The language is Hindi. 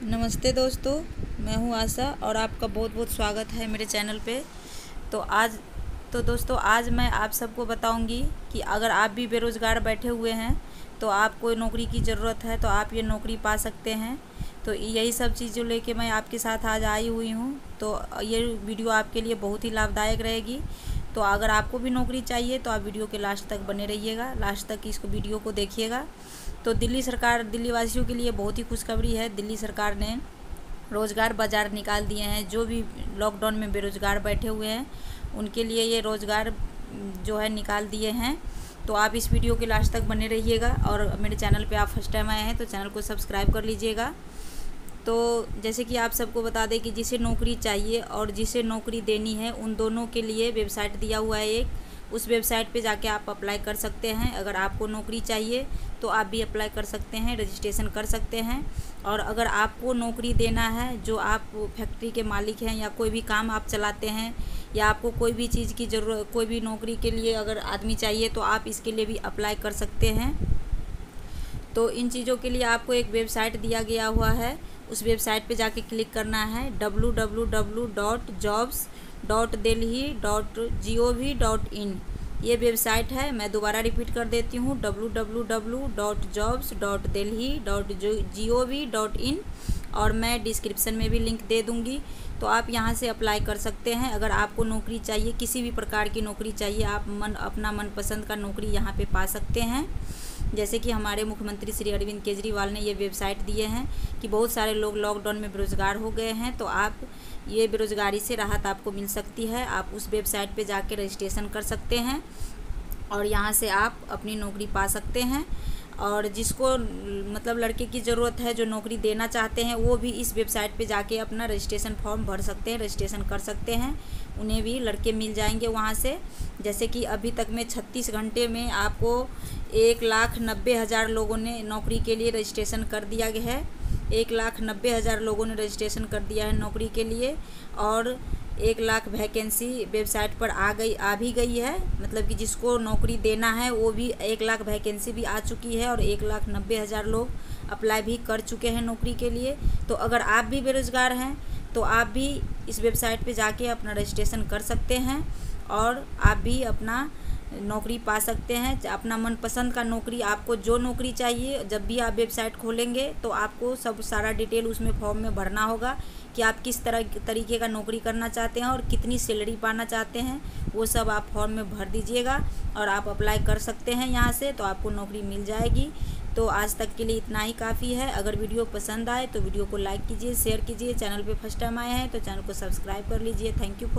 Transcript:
नमस्ते दोस्तों, मैं हूं आशा और आपका बहुत बहुत स्वागत है मेरे चैनल पे। दोस्तों आज मैं आप सबको बताऊंगी कि अगर आप भी बेरोज़गार बैठे हुए हैं तो आपको नौकरी की ज़रूरत है तो आप ये नौकरी पा सकते हैं। तो यही सब चीज़ों लेके मैं आपके साथ आज आई हुई हूं। तो ये वीडियो आपके लिए बहुत ही लाभदायक रहेगी। तो अगर आपको भी नौकरी चाहिए तो आप वीडियो के लास्ट तक बने रहिएगा, लास्ट तक इसको वीडियो को देखिएगा। तो दिल्ली वासियों के लिए बहुत ही खुशखबरी है। दिल्ली सरकार ने रोज़गार बाज़ार निकाल दिए हैं। जो भी लॉकडाउन में बेरोज़गार बैठे हुए हैं उनके लिए ये रोज़गार जो है निकाल दिए हैं। तो आप इस वीडियो के लास्ट तक बने रहिएगा और मेरे चैनल पे आप फर्स्ट टाइम आए हैं तो चैनल को सब्सक्राइब कर लीजिएगा। तो जैसे कि आप सबको बता दें कि जिसे नौकरी चाहिए और जिसे नौकरी देनी है उन दोनों के लिए वेबसाइट दिया हुआ है एक। उस वेबसाइट पे जाके आप अप्लाई कर सकते हैं। अगर आपको नौकरी चाहिए तो आप भी अप्लाई कर सकते हैं, रजिस्ट्रेशन कर सकते हैं। और अगर आपको नौकरी देना है, जो आप फैक्ट्री के मालिक हैं या कोई भी काम आप चलाते हैं या आपको कोई भी चीज़ की ज़रूरत, कोई भी नौकरी के लिए अगर आदमी चाहिए तो आप इसके लिए भी अप्लाई कर सकते हैं। तो इन चीज़ों के लिए आपको एक वेबसाइट दिया गया हुआ है। उस वेबसाइट पे जाके क्लिक करना है www.jobs.delhi.gov.in। ये वेबसाइट है, मैं दोबारा रिपीट कर देती हूँ, www.jobs.delhi.gov.in। और मैं डिस्क्रिप्शन में भी लिंक दे दूँगी, तो आप यहाँ से अप्लाई कर सकते हैं। अगर आपको नौकरी चाहिए, किसी भी प्रकार की नौकरी चाहिए, आप अपना मनपसंद का नौकरी यहाँ पे पा सकते हैं। जैसे कि हमारे मुख्यमंत्री श्री अरविंद केजरीवाल ने ये वेबसाइट दिए हैं कि बहुत सारे लोग लॉकडाउन में बेरोज़गार हो गए हैं, तो आप ये बेरोज़गारी से राहत आपको मिल सकती है। आप उस वेबसाइट पे जाके रजिस्ट्रेशन कर सकते हैं और यहाँ से आप अपनी नौकरी पा सकते हैं। और जिसको मतलब लड़के की ज़रूरत है, जो नौकरी देना चाहते हैं, वो भी इस वेबसाइट पे जाके अपना रजिस्ट्रेशन फॉर्म भर सकते हैं, रजिस्ट्रेशन कर सकते हैं। उन्हें भी लड़के मिल जाएंगे वहाँ से। जैसे कि अभी तक में 36 घंटे में आपको 1,90,000 लोगों ने नौकरी के लिए रजिस्ट्रेशन कर दिया गया है। 1,90,000 लोगों ने रजिस्ट्रेशन कर दिया है नौकरी के लिए। और 1,00,000 वैकेंसी वेबसाइट पर आ भी गई है। मतलब कि जिसको नौकरी देना है वो भी 1,00,000 वैकेंसी भी आ चुकी है और 1,90,000 लोग अप्लाई भी कर चुके हैं नौकरी के लिए। तो अगर आप भी बेरोज़गार हैं तो आप भी इस वेबसाइट पे जाके अपना रजिस्ट्रेशन कर सकते हैं और आप भी अपना नौकरी पा सकते हैं। अपना मनपसंद का नौकरी, आपको जो नौकरी चाहिए, जब भी आप वेबसाइट खोलेंगे तो आपको सब सारा डिटेल उसमें फॉर्म में भरना होगा कि आप किस तरीके का नौकरी करना चाहते हैं और कितनी सैलरी पाना चाहते हैं। वो सब आप फॉर्म में भर दीजिएगा और आप अप्लाई कर सकते हैं यहाँ से, तो आपको नौकरी मिल जाएगी। तो आज तक के लिए इतना ही काफ़ी है। अगर वीडियो पसंद आए तो वीडियो को लाइक कीजिए, शेयर कीजिए। चैनल पे फर्स्ट टाइम आए हैं तो चैनल को सब्सक्राइब कर लीजिए। Thank you.